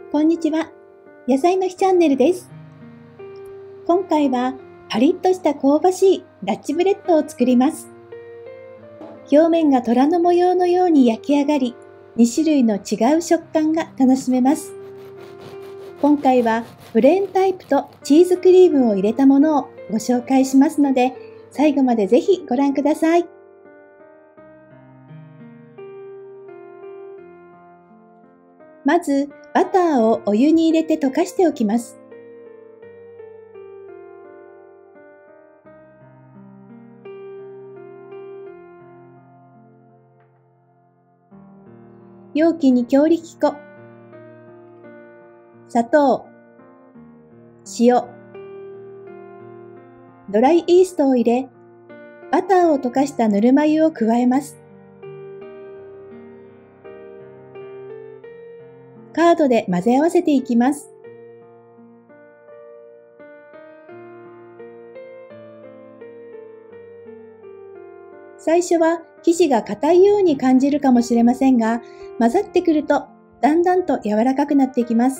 こんにちは。野菜の日チャンネルです。今回はパリッとした香ばしいダッチブレッドを作ります。表面が虎の模様のように焼き上がり、2種類の違う食感が楽しめます。今回はプレーンタイプとチーズクリームを入れたものをご紹介しますので、最後までぜひご覧ください。まず、バターをお湯に入れて溶かしておきます。容器に強力粉、砂糖、塩、ドライイーストを入れ、バターを溶かしたぬるま湯を加えます。カードで混ぜ合わせていきます。最初は生地が硬いように感じるかもしれませんが、混ざってくるとだんだんと柔らかくなっていきます。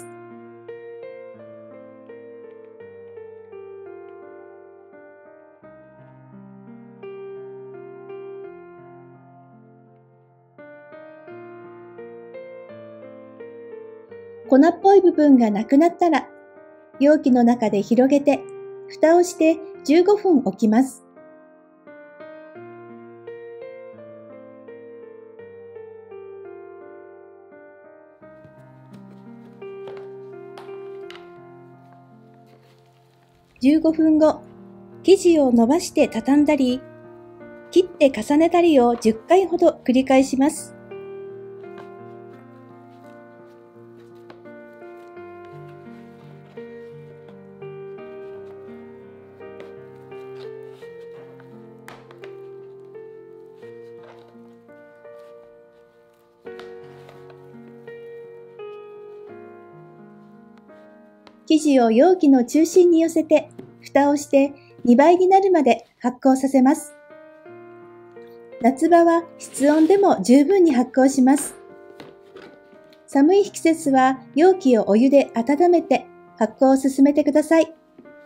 粉っぽい部分がなくなったら、容器の中で広げて、蓋をして15分置きます。15分後、生地を伸ばして畳んだり、切って重ねたりを10回ほど繰り返します。生地を容器の中心に寄せて、蓋をして2倍になるまで発酵させます。夏場は室温でも十分に発酵します。寒い季節は容器をお湯で温めて発酵を進めてください。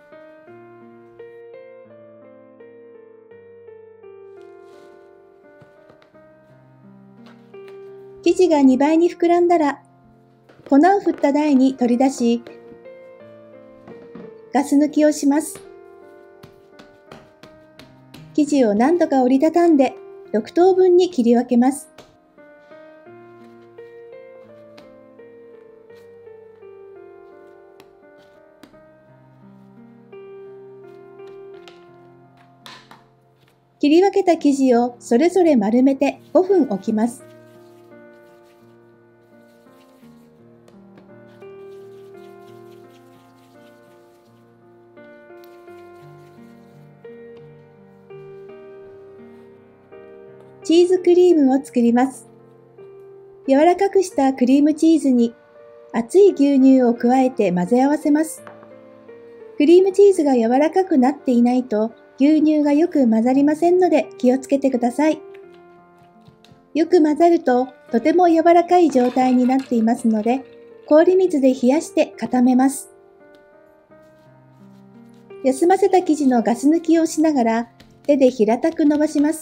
生地が2倍に膨らんだら、粉を振った台に取り出し、ガス抜きをします。生地を何度か折りたたんで6等分に切り分けます。切り分けた生地をそれぞれ丸めて5分置きます。チーズクリームを作ります。柔らかくしたクリームチーズに熱い牛乳を加えて混ぜ合わせます。クリームチーズが柔らかくなっていないと牛乳がよく混ざりませんので気をつけてください。よく混ざるととても柔らかい状態になっていますので、氷水で冷やして固めます。休ませた生地のガス抜きをしながら手で平たく伸ばします。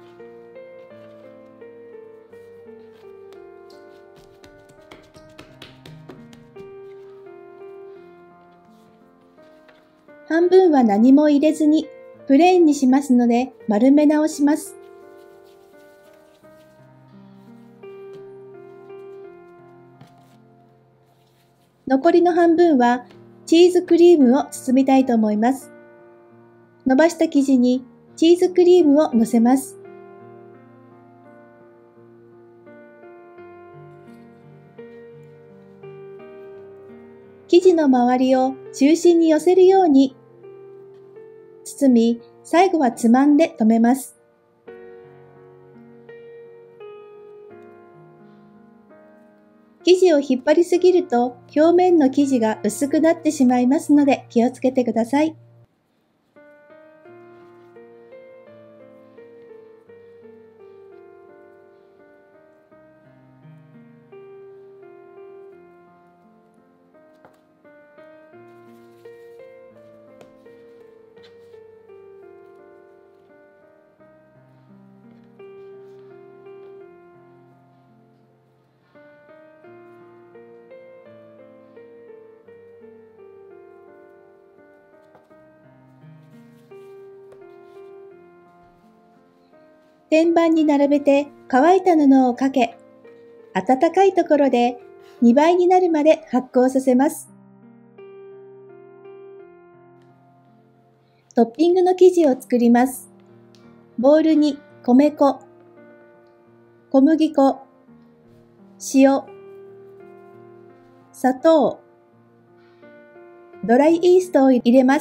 半分は何も入れずにプレーンにしますので丸め直します。残りの半分はチーズクリームを包みたいと思います。伸ばした生地にチーズクリームを乗せます。生地の周りを中心に寄せるように包み、最後はつまんで留めます。生地を引っ張りすぎると表面の生地が薄くなってしまいますので気をつけてください。 天板に並べて乾いた布をかけ、暖かいところで2倍になるまで発酵させます。トッピングの生地を作ります。ボウルに米粉、小麦粉、塩、砂糖、ドライイーストを入れます。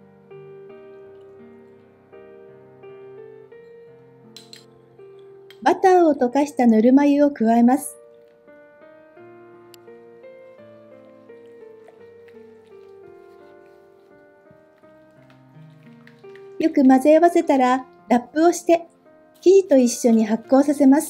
バターを溶かしたぬるま湯を加えます。よく混ぜ合わせたらラップをして生地と一緒に発酵させます。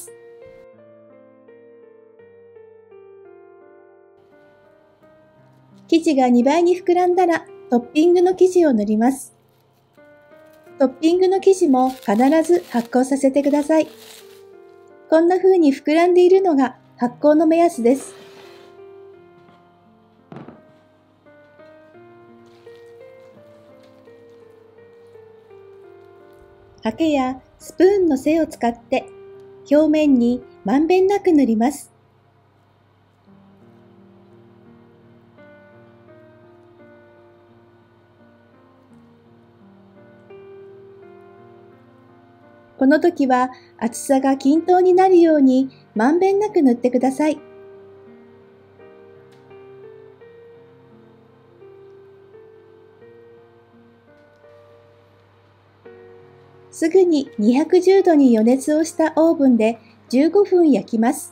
生地が2倍に膨らんだらトッピングの生地を塗ります。トッピングの生地も必ず発酵させてください。こんな風に膨らんでいるのが発酵の目安です。ハケやスプーンの背を使って表面にまんべんなく塗ります。この時は厚さが均等になるようにまんべんなく塗ってください。すぐに210度に予熱をしたオーブンで15分焼きます。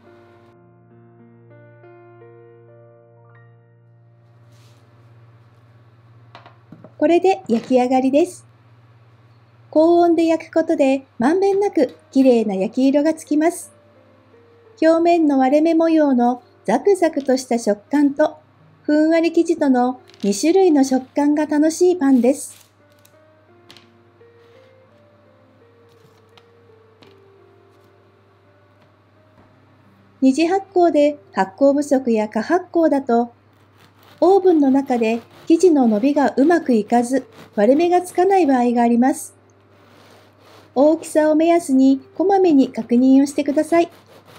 これで焼き上がりです。高温で焼くことでまんべんなく綺麗な焼き色がつきます。表面の割れ目模様のザクザクとした食感とふんわり生地との2種類の食感が楽しいパンです。二次発酵で発酵不足や過発酵だと、オーブンの中で生地の伸びがうまくいかず割れ目がつかない場合があります。大きさを目安にこまめに確認をしてください。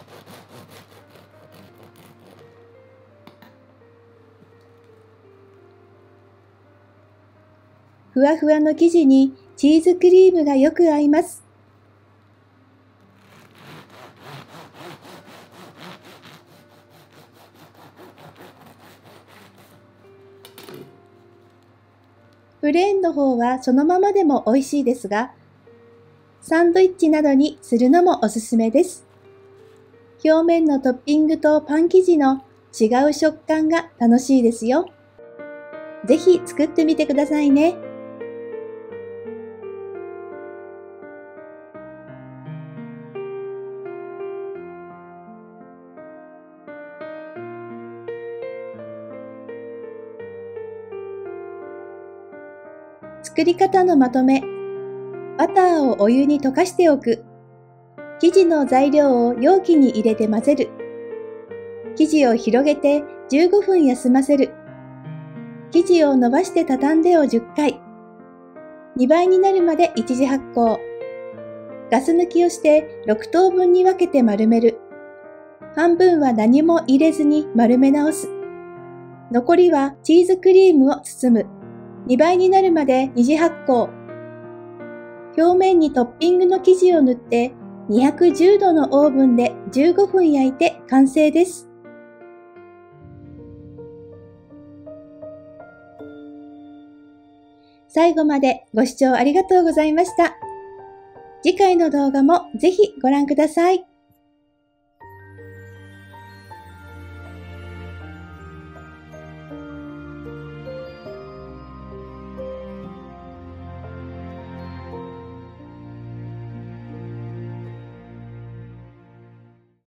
ふわふわの生地にチーズクリームがよく合います。プレーンの方はそのままでも美味しいですが、サンドイッチなどにするのもおすすめです。表面のトッピングとパン生地の違う食感が楽しいですよ。ぜひ作ってみてくださいね。作り方のまとめ。バターをお湯に溶かしておく。生地の材料を容器に入れて混ぜる。生地を広げて15分休ませる。生地を伸ばして畳んでを10回。2倍になるまで一次発酵。ガス抜きをして6等分に分けて丸める。半分は何も入れずに丸め直す。残りはチーズクリームを包む。2倍になるまで二次発酵。表面にトッピングの生地を塗って210度のオーブンで15分焼いて完成です。最後までご視聴ありがとうございました。次回の動画もぜひご覧ください。